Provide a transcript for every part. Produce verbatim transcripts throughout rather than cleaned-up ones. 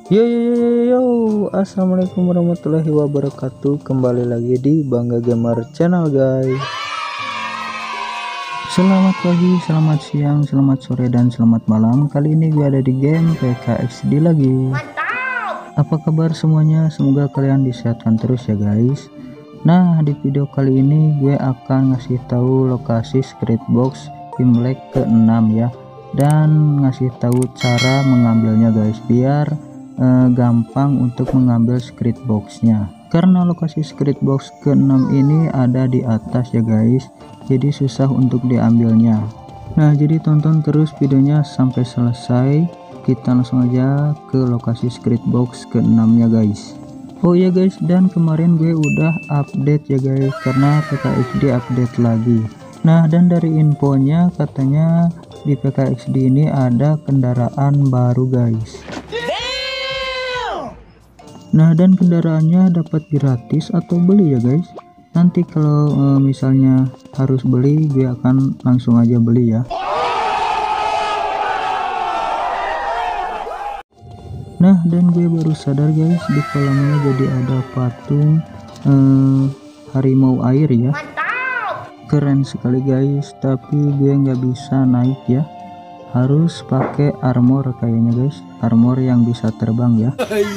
Yo yo yo yo yo, assalamualaikum warahmatullahi wabarakatuh. Kembali lagi di Bangga Gamer Channel guys. Selamat pagi, selamat siang, selamat sore, dan selamat malam. Kali ini gue ada di game P K X D lagi. Mantap. Apa kabar semuanya? Semoga kalian disehatkan terus ya guys. Nah, di video kali ini gue akan ngasih tahu lokasi Secret Box Imlek ke enam ya, dan ngasih tahu cara mengambilnya guys, biar eh, gampang untuk mengambil secret boxnya. Karena lokasi secret box ke enam ini ada di atas ya guys, jadi susah untuk diambilnya. Nah, jadi tonton terus videonya sampai selesai. Kita langsung aja ke lokasi secret box ke enam ya guys. Oh ya guys, dan kemarin gue udah update ya guys, karena P K X D update lagi. Nah, dan dari infonya katanya di P K X D ini ada kendaraan baru guys. Nah, dan kendaraannya dapat gratis atau beli ya guys. Nanti kalau e, misalnya harus beli, gue akan langsung aja beli ya. Nah, dan gue baru sadar guys, di kolamnya jadi ada patung e, harimau air ya. Keren sekali guys, tapi gue nggak bisa naik ya. Harus pakai armor kayaknya guys, armor yang bisa terbang ya.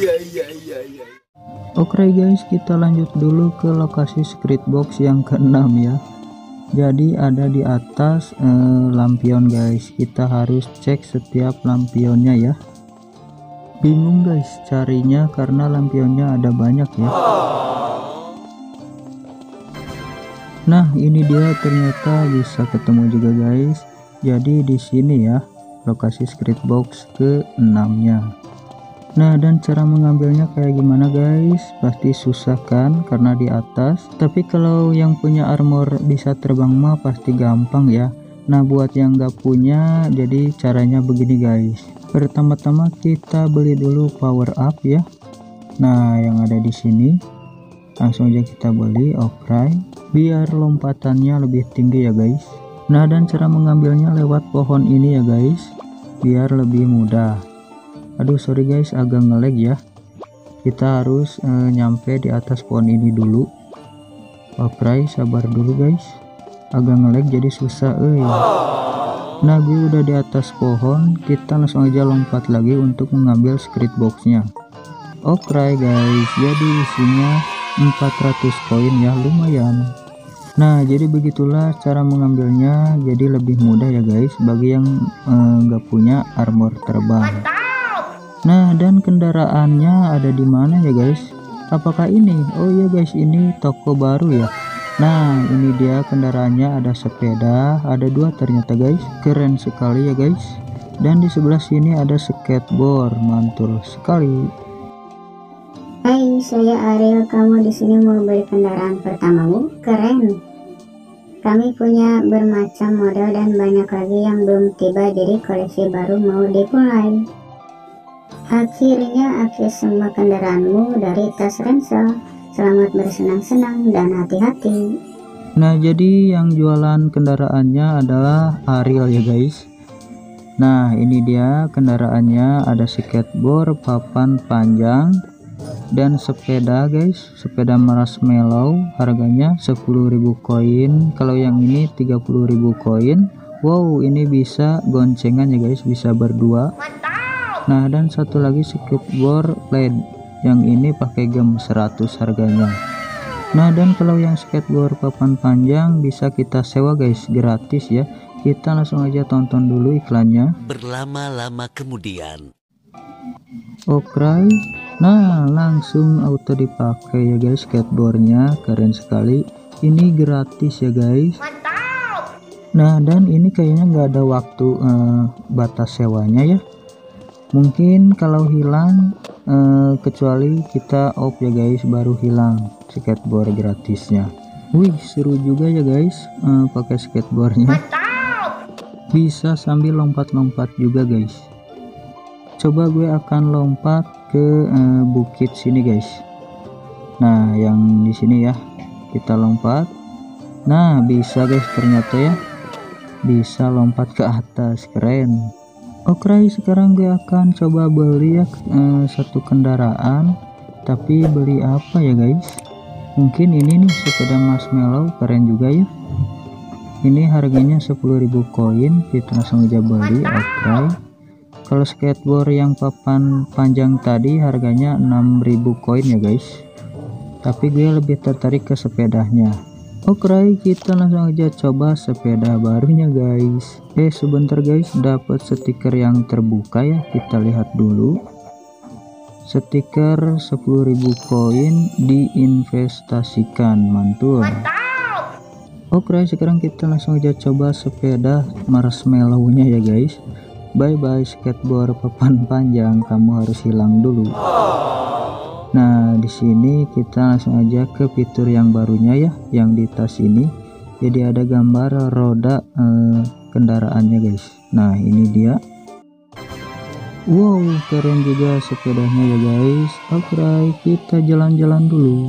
Oke guys, kita lanjut dulu ke lokasi secret box yang keenam ya. Jadi ada di atas eh, lampion guys, kita harus cek setiap lampionnya ya. Bingung guys carinya karena lampionnya ada banyak ya. Nah, ini dia, ternyata bisa ketemu juga guys. Jadi di sini ya lokasi secret box ke enam nya. Nah, dan cara mengambilnya kayak gimana guys? Pasti susah kan karena di atas. Tapi kalau yang punya armor bisa terbang mah pasti gampang ya. Nah, buat yang nggak punya, jadi caranya begini guys. Pertama-tama kita beli dulu power up ya. Nah, yang ada di sini langsung aja kita beli, oke, biar lompatannya lebih tinggi ya guys. Nah, dan cara mengambilnya lewat pohon ini ya guys, biar lebih mudah. Aduh sorry guys, agak ngelag ya. Kita harus e, nyampe di atas pohon ini dulu. Oke, sabar dulu guys, agak ngelag jadi susah eh. Nah, gue udah di atas pohon, kita langsung aja lompat lagi untuk mengambil secret boxnya. Oke guys, jadi isinya empat ratus koin ya, lumayan. Nah, jadi begitulah cara mengambilnya, jadi lebih mudah ya guys bagi yang nggak eh, punya armor terbang. Nah, dan kendaraannya ada di mana ya guys? Apakah ini? Oh iya guys, ini toko baru ya. Nah, ini dia kendaraannya, ada sepeda, ada dua ternyata guys, keren sekali ya guys. Dan di sebelah sini ada skateboard, mantul sekali. Hai, saya Ariel. Kamu di sini mau beli kendaraan pertamamu? Keren. Kami punya bermacam model dan banyak lagi yang belum tiba, jadi koleksi baru mau dimulai. Akhirnya akhir semua kendaraanmu dari tas Ransel. Selamat bersenang-senang dan hati-hati. Nah, jadi yang jualan kendaraannya adalah Ariel ya guys. Nah, ini dia kendaraannya, ada skateboard, papan panjang, dan sepeda guys, sepeda marshmallow, harganya sepuluh ribu koin. Kalau yang ini tiga puluh ribu koin. Wow, ini bisa goncengan ya guys, bisa berdua. Nah, dan satu lagi skateboard L E D, yang ini pakai gem seratus harganya. Nah, dan kalau yang skateboard papan panjang bisa kita sewa guys, gratis ya. Kita langsung aja tonton dulu iklannya. Berlama-lama kemudian. Oke, nah langsung auto dipakai ya guys skateboardnya, keren sekali. Ini gratis ya guys. Mantap. Nah, dan ini kayaknya nggak ada waktu eh, batas sewanya ya. Mungkin kalau hilang eh, kecuali kita off ya guys, baru hilang skateboard gratisnya. Wih, seru juga ya guys eh, pakai skateboardnya. Mantap. Bisa sambil lompat-lompat juga guys. Coba gue akan lompat ke uh, bukit sini guys. Nah, yang di sini ya, kita lompat. Nah, bisa guys, ternyata ya bisa lompat ke atas, keren. Oke, sekarang gue akan coba beli ya eh, satu kendaraan, tapi beli apa ya guys? Mungkin ini nih sepeda marshmallow, keren juga ya. Ini harganya sepuluh ribu koin, kita langsung aja beli. Oke, kalau skateboard yang papan panjang tadi harganya enam ribu koin ya guys, tapi gue lebih tertarik ke sepedanya. Oke, kita langsung aja coba sepeda barunya guys. Eh sebentar guys, dapat stiker yang terbuka ya, kita lihat dulu. Stiker sepuluh ribu koin diinvestasikan, mantul. Oke, sekarang kita langsung aja coba sepeda marshmallow-nya ya guys. Bye bye skateboard papan panjang, kamu harus hilang dulu. Nah, di sini kita langsung aja ke fitur yang barunya ya, yang di tas ini. Jadi ada gambar roda eh, kendaraannya guys. Nah, ini dia. Wow, keren juga sepedanya ya guys. Oke, kita jalan-jalan dulu.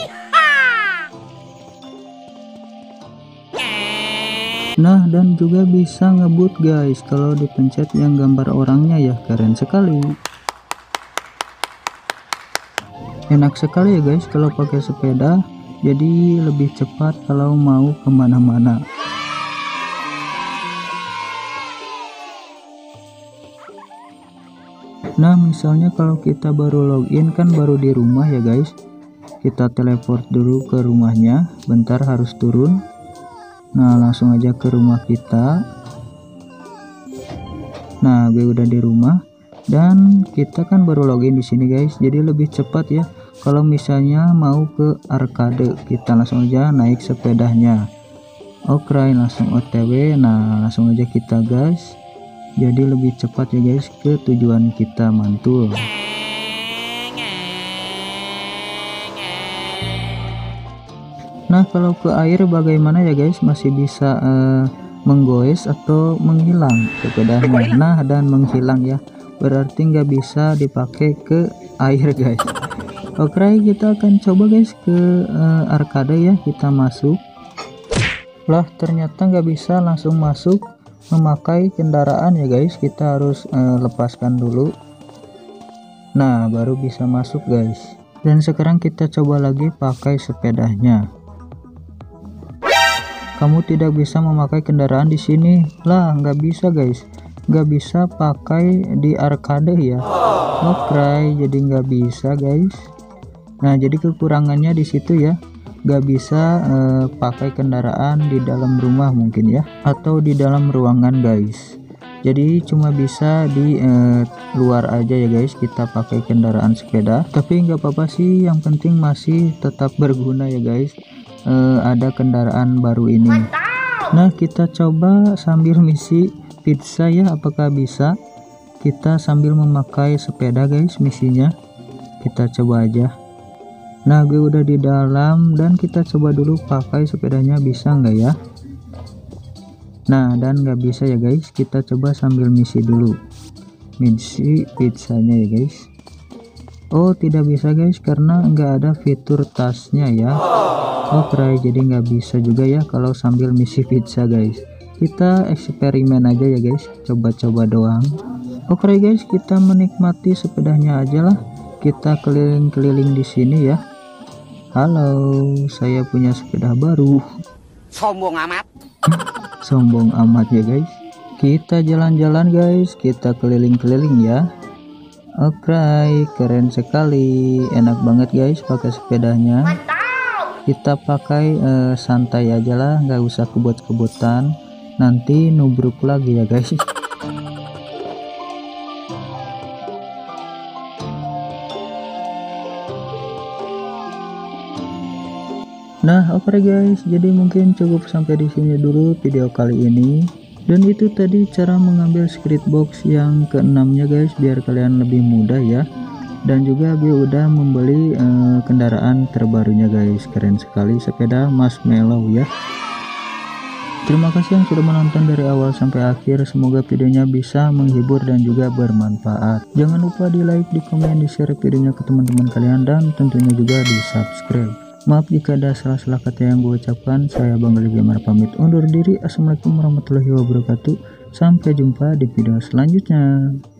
Nah, dan juga bisa ngebut guys kalau dipencet yang gambar orangnya ya, keren sekali. Enak sekali ya guys kalau pakai sepeda, jadi lebih cepat kalau mau kemana-mana. Nah, misalnya kalau kita baru login kan baru di rumah ya guys, kita teleport dulu ke rumahnya, bentar harus turun. Nah, langsung aja ke rumah kita. Nah, gue udah di rumah dan kita kan baru login di sini guys, jadi lebih cepat ya. Kalau misalnya mau ke arcade, kita langsung aja naik sepedanya. Oke, langsung O T W. Nah, langsung aja kita gas, jadi lebih cepat ya guys ke tujuan kita, mantul. Nah, kalau ke air bagaimana ya guys, masih bisa uh, menggoes atau menghilang sepedanya. Nah, dan menghilang ya, berarti nggak bisa dipakai ke air guys. Oke, kita akan coba guys ke uh, arcade ya, kita masuk. Lah, ternyata nggak bisa langsung masuk memakai kendaraan ya guys, kita harus uh, lepaskan dulu. Nah, baru bisa masuk guys. Dan sekarang kita coba lagi pakai sepedanya. Kamu tidak bisa memakai kendaraan di sini. Lah, nggak bisa guys, nggak bisa pakai di arcade ya. Oke, jadi nggak bisa guys. Nah, jadi kekurangannya di situ ya, nggak bisa eh, pakai kendaraan di dalam rumah mungkin ya, atau di dalam ruangan guys. Jadi cuma bisa di eh, luar aja ya guys, kita pakai kendaraan sepeda. Tapi nggak apa-apa sih, yang penting masih tetap berguna ya guys. Eh, ada kendaraan baru ini. Nah, kita coba sambil misi pizza ya, apakah bisa? Kita sambil memakai sepeda guys, misinya kita coba aja. Nah, gue udah di dalam dan kita coba dulu pakai sepedanya, bisa nggak ya? Nah, dan nggak bisa ya guys, kita coba sambil misi dulu, misi pizzanya ya guys. Oh, tidak bisa guys karena nggak ada fitur tasnya ya. Oke, jadi nggak bisa juga ya kalau sambil misi pizza guys. Kita eksperimen aja ya guys, coba-coba doang. Oke guys, kita menikmati sepedanya aja lah. Kita keliling-keliling di sini ya. Halo, saya punya sepeda baru. Sombong amat. Sombong amat ya guys. Kita jalan-jalan guys, kita keliling-keliling ya. Oke, keren sekali, enak banget guys pakai sepedanya. Kita pakai eh, santai aja lah, nggak usah kebut-kebutan, nanti nubruk lagi ya guys. Nah, oke okay guys, jadi mungkin cukup sampai di sini dulu video kali ini. Dan itu tadi cara mengambil spirit box yang keenamnya guys, biar kalian lebih mudah ya. Dan juga gue udah membeli uh, kendaraan terbarunya guys, keren sekali, sepeda marshmallow ya. Terima kasih yang sudah menonton dari awal sampai akhir, semoga videonya bisa menghibur dan juga bermanfaat. Jangan lupa di like, di komen, di share videonya ke teman-teman kalian, dan tentunya juga di subscribe. Maaf jika ada salah-salah kata yang gue ucapkan. Saya Bang Gali Gamer pamit undur diri. Assalamualaikum warahmatullahi wabarakatuh. Sampai jumpa di video selanjutnya.